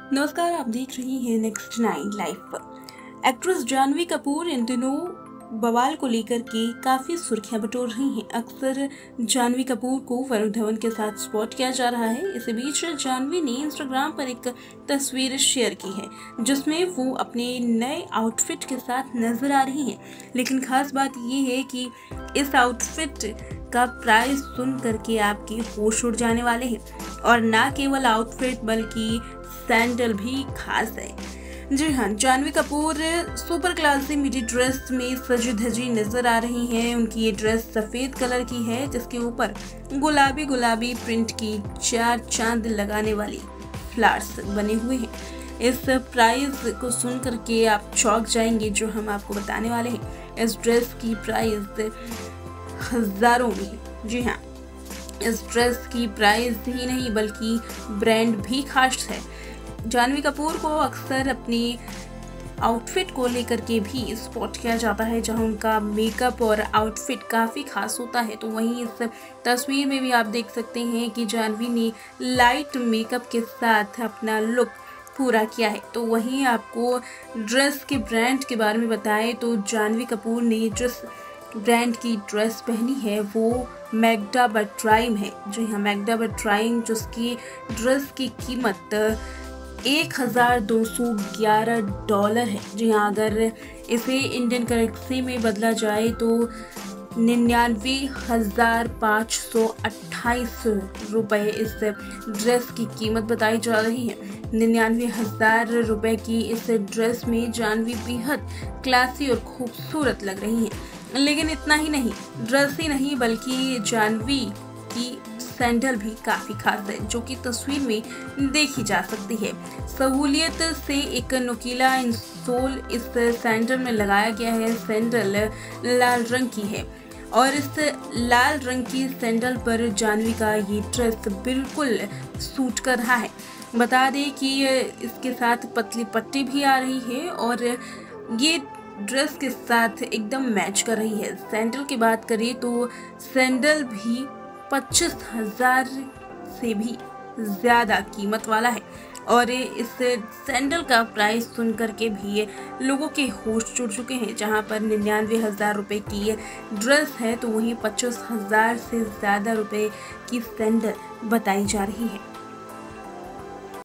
नमस्कार, आप देख रही हैं नेक्स्ट 9 लाइव पर। एक्ट्रेस जानवी कपूर इन दिनों बवाल को लेकर के काफ़ी सुर्खियां बटोर रही हैं। अक्सर जानवी कपूर को वरुण धवन के साथ स्पॉट किया जा रहा है। इसी बीच जानवी ने इंस्टाग्राम पर एक तस्वीर शेयर की है जिसमें वो अपने नए आउटफिट के साथ नजर आ रही हैं। लेकिन खास बात ये है कि इस आउटफिट का प्राइस सुन करके आपके होश उड़ जाने वाले हैं। और ना केवल आउटफिट बल्कि सैंडल भी खास है। जी हाँ, Janhvi Kapoor super classy midi dress में सजी धजी नजर आ रही हैं। उनकी ये ड्रेस सफेद कलर की है जिसके ऊपर गुलाबी गुलाबी प्रिंट की 4 चांद लगाने वाली फ्लावर्स बने हुए हैं। इस प्राइस को सुन करके आप चौंक जाएंगे जो हम आपको बताने वाले हैं। इस ड्रेस की प्राइस हजारों में है। जी हाँ, इस ड्रेस की प्राइस ही नहीं बल्कि ब्रांड भी खास है। जानवी कपूर को अक्सर अपनी आउटफिट को लेकर के भी स्पॉट किया जाता है, जहां उनका मेकअप और आउटफिट काफ़ी खास होता है। तो वहीं इस तस्वीर में भी आप देख सकते हैं कि जानवी ने लाइट मेकअप के साथ अपना लुक पूरा किया है। तो वहीं आपको ड्रेस के ब्रांड के बारे में बताएं तो जानवी कपूर ने जिस ब्रांड की ड्रेस पहनी है वो मैग्डा बर्ट्राइम है। जी हाँ, मैग्डा बर्ट्राइम जिसकी ड्रेस की कीमत $1,211 है। जी हाँ, अगर इसे इंडियन करेंसी में बदला जाए तो 99,528 रुपये इस ड्रेस की कीमत बताई जा रही है। 99,000 रुपये की इस ड्रेस में जानवी बेहद क्लासी और खूबसूरत लग रही हैं। लेकिन इतना ही नहीं, ड्रेस ही नहीं बल्कि जानवी की सैंडल भी काफ़ी खास है जो कि तस्वीर में देखी जा सकती है। सहूलियत से एक नुकीला इंसोल इस सैंडल में लगाया गया है। सैंडल लाल रंग की है और इस लाल रंग की सैंडल पर जानवी का ये ड्रेस बिल्कुल सूट कर रहा है। बता दें कि इसके साथ पतली पट्टी भी आ रही है और ये ड्रेस के साथ एकदम मैच कर रही है। सैंडल की बात करें तो सैंडल भी 25,000 से भी ज़्यादा कीमत वाला है और इस सैंडल का प्राइस सुन करके भी लोगों के होश उड़ चुके हैं। जहां पर 99,000 रुपये की ये ड्रेस है तो वहीं 25,000 से ज़्यादा रुपये की सैंडल बताई जा रही है।